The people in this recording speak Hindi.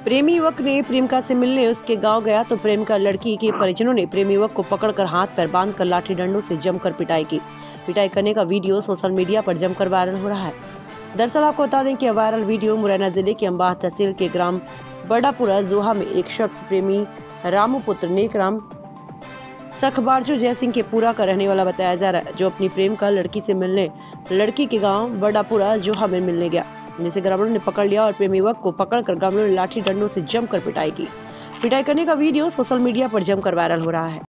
प्रेमी युवक ने प्रेमिका से मिलने उसके गांव गया तो प्रेमिका लड़की के परिजनों ने प्रेमी युवक को पकड़कर हाथ पैर बांधकर लाठी डंडों से जमकर पिटाई की। पिटाई करने का वीडियो सोशल मीडिया पर जमकर वायरल हो रहा है। दरअसल आपको बता दें कि यह वायरल वीडियो मुरैना जिले के अंबाह तहसील के ग्राम बड़ापुरा जोहा में एक शख्स प्रेमी रामू पुत्र नेकराम सखबारजू जय सिंह के पूरा का रहने वाला बताया जा रहा है, जो अपनी प्रेमिका लड़की से मिलने लड़की के गांव बड़ापुरा जोहा में मिलने गया, जिसे ग्रामीणों ने पकड़ लिया और प्रेमी युवक को पकड़कर ग्रामीणों ने लाठी डंडों से जमकर पिटाई की। पिटाई करने का वीडियो सोशल मीडिया पर जमकर वायरल हो रहा है।